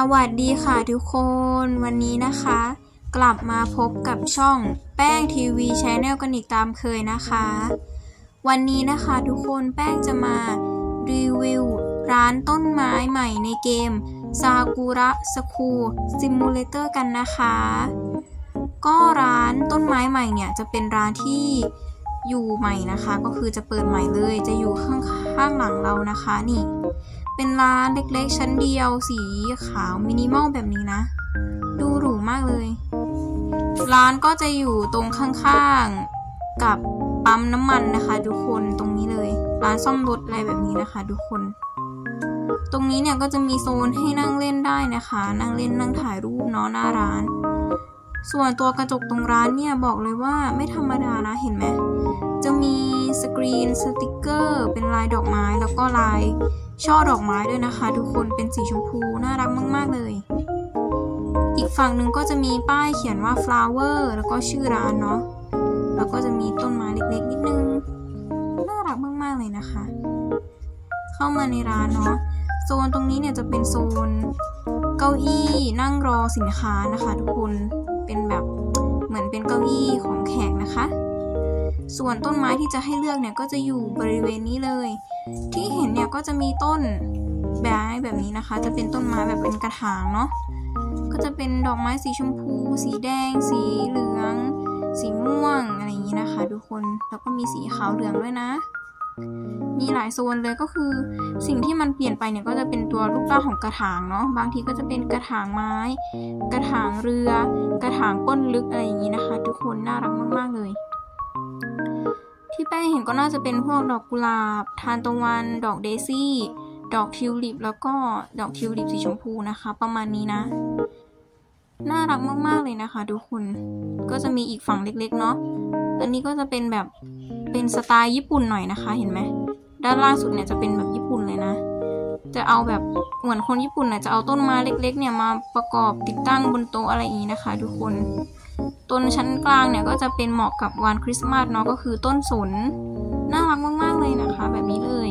วัสดีค่ะทุกคนวันนี้นะคะกลับมาพบกับช่องแป้งทีวีชาแนลกันอีกตามเคยนะคะวันนี้นะคะทุกคนแป้งจะมารีวิวร้านต้นไม้ใหม่ในเกมซากุระสคูลซิมูเลเตอร์กันนะคะก็ร้านต้นไม้ใหม่เนี่ยจะเป็นร้านที่อยู่ใหม่นะคะก็คือจะเปิดใหม่เลยจะอยู่ข้างหลังเรานะคะนี่เป็นร้านเล็กๆชั้นเดียวสีขาวมินิมอลแบบนี้นะดูหรูมากเลยร้านก็จะอยู่ตรงข้างๆกับปั๊มน้ำมันนะคะทุกคนตรงนี้เลยร้านซ่อมรถอะไรแบบนี้นะคะทุกคนตรงนี้เนี่ยก็จะมีโซนให้นั่งเล่นได้นะคะนั่งเล่นนั่งถ่ายรูปเนาะหน้าร้านส่วนตัวกระจกตรงร้านเนี่ยบอกเลยว่าไม่ธรรมดานะเห็นไหมจะมีสกรีนสติกเกอร์เป็นลายดอกไม้แล้วก็ลายช่อดอกไม้ด้วยนะคะทุกคนเป็นสีชมพูน่ารักมากๆเลยอีกฝั่งหนึ่งก็จะมีป้ายเขียนว่า flower แล้วก็ชื่อร้านเนาะแล้วก็จะมีต้นไม้เล็กๆนิดนึงน่ารักมากๆเลยนะคะเข้ามาในร้านเนาะโซนตรงนี้เนี่ยจะเป็นโซนเก้าอี้นั่งรอสินค้านะคะทุกคนเป็นแบบเหมือนเป็นเก้าอี้ของแขกนะคะส่วนต้นไม้ที่จะให้เลือกเนี่ยก็จะอยู่บริเวณนี้เลยที่เห็นเนี่ยก็จะมีต้นแบบนี้นะคะจะเป็นต้นไม้แบบเป็นกระถางเนาะก็จะเป็นดอกไม้สีชมพูสีแดงสีเหลืองสีม่วงอะไรอย่างนี้นะคะทุกคนแล้วก็มีสีขาวเหลืองด้วยนะมีหลายโซนเลยก็คือสิ่งที่มันเปลี่ยนไปเนี่ยก็จะเป็นตัวรูปร่างของกระถางเนาะบางทีก็จะเป็นกระถางไม้กระถางเรือกระถางก้นลึกอะไรอย่างนี้นะคะทุกคนน่ารักมากๆเลยที่แป้งเห็นก็น่าจะเป็นพวกดอกกุหลาบทานตะวันดอกเดซี่ดอกทิวลิปแล้วก็ดอกทิวลิปสีชมพูนะคะประมาณนี้นะน่ารักมากๆเลยนะคะทุกคนก็จะมีอีกฝั่งเล็กๆเนาะอันนี้ก็จะเป็นแบบเป็นสไตล์ญี่ปุ่นหน่อยนะคะเห็นไหมด้านล่างสุดเนี่ยจะเป็นแบบญี่ปุ่นเลยนะจะเอาแบบเหมือนคนญี่ปุ่นน่ะจะเอาต้นไม้เล็กๆเนี่ยมาประกอบติดตั้งบนโต๊ะอะไรอย่างนี้นะคะทุกคนต้นชั้นกลางเนี่ยก็จะเป็นเหมาะกับวันคริสต์มาสเนาะก็คือต้นสนน่ารักมากๆเลยนะคะแบบนี้เลย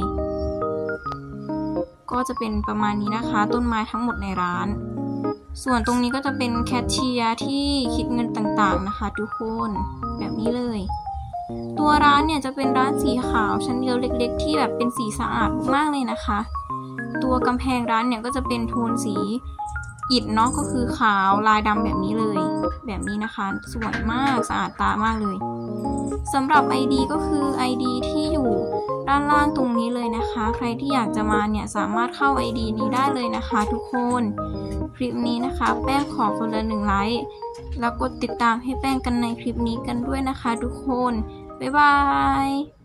ก็จะเป็นประมาณนี้นะคะต้นไม้ทั้งหมดในร้านส่วนตรงนี้ก็จะเป็นแคชเชียร์ที่คิดเงินต่างๆนะคะทุกคนแบบนี้เลยตัวร้านเนี่ยจะเป็นร้านสีขาวชั้นเดียวเล็กๆที่แบบเป็นสีสะอาดมากเลยนะคะตัวกำแพงร้านเนี่ยก็จะเป็นโทนสีอิฐเนาะก็คือขาวลายดำแบบนี้เลยแบบนี้นะคะสวยมากสะอาดตามากเลยสำหรับ ID ก็คือ ID ที่อยู่ด้านล่างตรงนี้เลยนะคะใครที่อยากจะมาเนี่ยสามารถเข้า ID นี้ได้เลยนะคะทุกคนคลิปนี้นะคะแป้งขอคนละ1 ไลค์แล้วกดติดตามให้แป้งกันในคลิปนี้กันด้วยนะคะทุกคนบ๊ายบาย